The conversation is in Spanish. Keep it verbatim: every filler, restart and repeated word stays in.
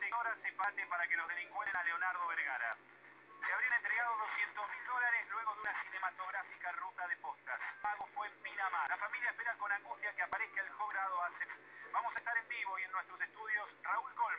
horas se pate para que los delincuenten a Leonardo Vergara. Le habrían entregado doscientos mil dólares luego de una cinematográfica ruta de postas. El pago fue en Pinamar. La familia espera con angustia que aparezca el cobrado hace... Vamos a estar en vivo y en nuestros estudios Raúl Col.